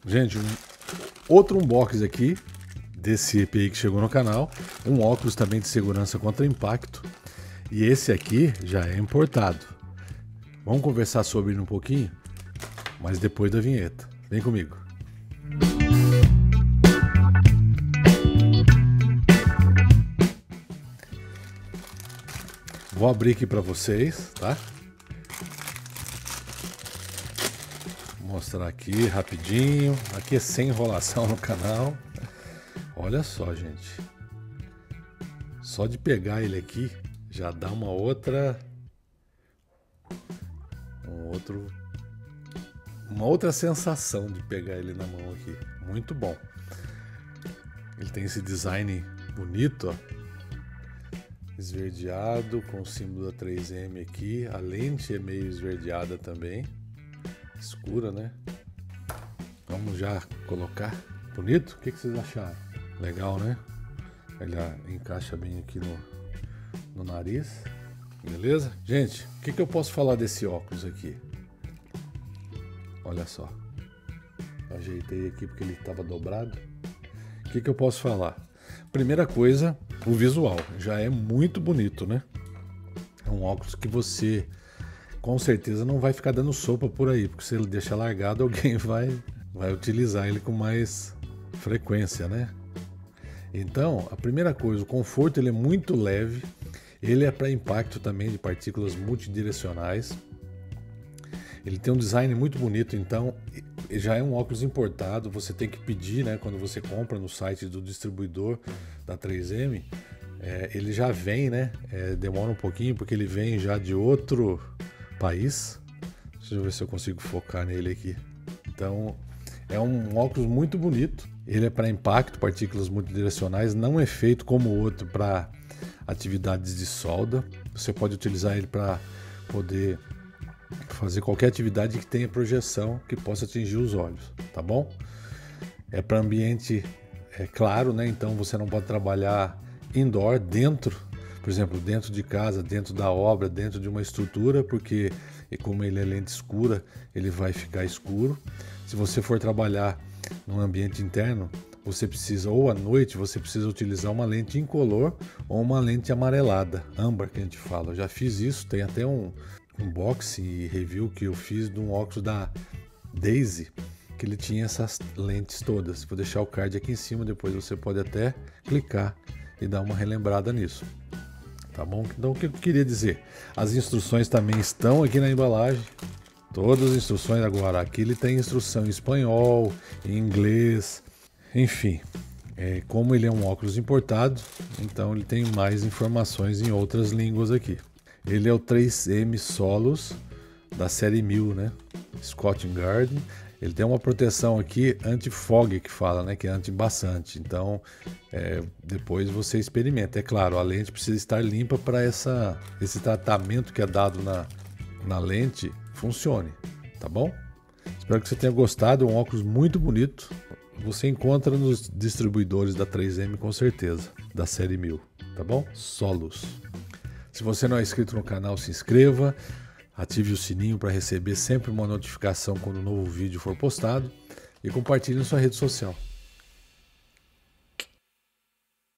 Gente, outro unboxing aqui desse EPI que chegou no canal. Um óculos também de segurança contra impacto. E esse aqui já é importado. Vamos conversar sobre ele um pouquinho, mas depois da vinheta. Vem comigo. Vou abrir aqui para vocês, tá? Vou mostrar aqui rapidinho. Aqui é sem enrolação no canal. Olha só, gente. Só de pegar ele aqui já dá uma outra sensação de pegar ele na mão aqui. Muito bom. Ele tem esse design bonito, ó. Esverdeado com o símbolo da 3M aqui. A lente é meio esverdeada também. Escura, né? Vamos já colocar. Bonito? O que vocês acharam? Legal, né? Ele encaixa bem aqui no nariz. Beleza? Gente, o que eu posso falar desse óculos aqui? Olha só. Ajeitei aqui porque ele estava dobrado. O que eu posso falar? Primeira coisa, o visual. Já é muito bonito, né? É um óculos que você com certeza não vai ficar dando sopa por aí, porque se ele deixar largado, alguém vai utilizar ele com mais frequência, né? Então, a primeira coisa, o conforto, ele é muito leve. Ele é para impacto também de partículas multidirecionais. Ele tem um design muito bonito, então já é um óculos importado. Você tem que pedir, né? Quando você compra no site do distribuidor da 3M, ele já vem, né? Demora um pouquinho porque ele vem já de outro país. Deixa eu ver se eu consigo focar nele aqui. Então, é um óculos muito bonito. Ele é para impacto, partículas multidirecionais. Não é feito como o outro para atividades de solda. Você pode utilizar ele para poder fazer qualquer atividade que tenha projeção que possa atingir os olhos, tá bom? É para ambiente claro, né? Então você não pode trabalhar indoor, dentro, por exemplo, dentro de casa, dentro da obra, dentro de uma estrutura, porque como ele é lente escura, ele vai ficar escuro. Se você for trabalhar num ambiente interno, você precisa, ou à noite, você precisa utilizar uma lente incolor ou uma lente amarelada, âmbar que a gente fala. Eu já fiz isso, tem até um unboxing e review que eu fiz de um óculos da Daisy, que ele tinha essas lentes todas. Vou deixar o card aqui em cima, depois você pode até clicar e dar uma relembrada nisso. Tá bom? Então o que eu queria dizer? As instruções também estão aqui na embalagem. Todas as instruções agora. Aqui ele tem instrução em espanhol, em inglês, enfim. Como ele é um óculos importado, então ele tem mais informações em outras línguas aqui. Ele é o 3M Solus da série 1000, né? Scott Garden. Ele tem uma proteção aqui anti-fog que fala, né? Que é anti-embaçante. Então, depois você experimenta. É claro, a lente precisa estar limpa para esse tratamento que é dado na lente funcione, tá bom? Espero que você tenha gostado. É um óculos muito bonito. Você encontra nos distribuidores da 3M com certeza, da série 1000, tá bom? Solus. Se você não é inscrito no canal, se inscreva, ative o sininho para receber sempre uma notificação quando um novo vídeo for postado e compartilhe na sua rede social.